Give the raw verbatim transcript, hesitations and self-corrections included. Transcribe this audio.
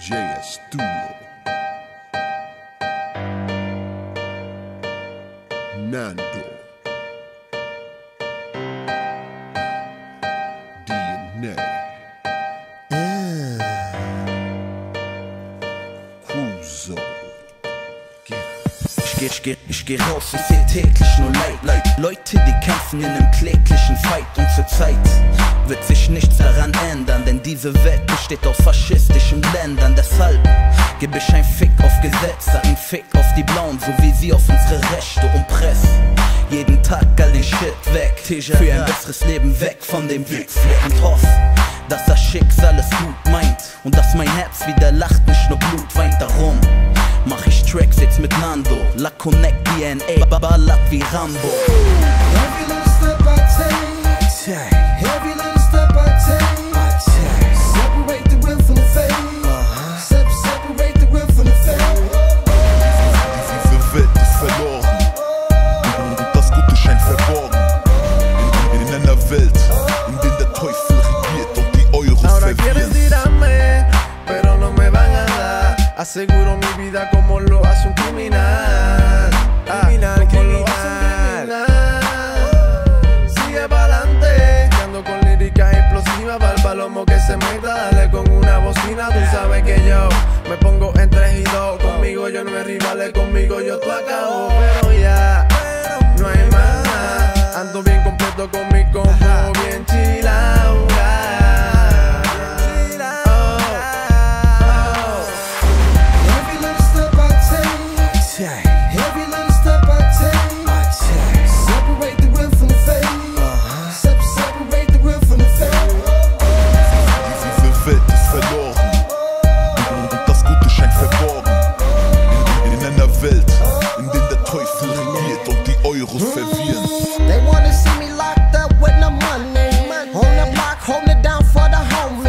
J S Duro, Nando, D N A, Cruzo. Ich geh, ich geh, ich geh raus und seh täglich nur Leid, Leid. Leute, die kämpfen in einem kläglichen Fight. Und zur Zeit wird sich nichts daran ändern, denn diese Welt besteht aus faschistischen Ländern. Deshalb geb ich ein Fick auf Gesetze, ein Fick auf die Blauen, so wie sie auf unsere Rechte und press jeden Tag all den Shit weg, für ein besseres Leben, weg von dem Blitzfleck. Und hoff, dass das Schicksal es gut meint und dass mein Herz wieder lacht, nicht nur Blut weint. Darum mach ich Tracks jetzt mit Nando, La Connect D N A, ballert wie Rambo. Every little step I take, every little step I take, separate the real from the fake, Se separate the real from the fake. Diese Welt ist verloren und das Gute scheint verborgen. In, in einer Welt, in der der Teufel regiert und die Euros Ahora quieren verwirren. tirarme, pero no me van a dar. Aseguro mi vida como lo hace un criminal. Ah, criminal, como lo hace un criminal. Sigue pa'lante, ando con líricas explosivas para el palomo que se meta. Dale con una bocina, tú sabes que yo me pongo en tres y dos. Conmigo yo no hay rivales, conmigo yo tú acabo. Pero ya, no hay más. Ando bien completo con mi combo, bien chilao. Every little step I take, separate the real from the fake, Se separate the real from the fake. Diese Welt ist verloren und das Gute scheint verborgen. In, in einer Welt, in der der Teufel regiert und die Euros verwirren. They wanna see me locked up with no money, on the block holding it down for the homies.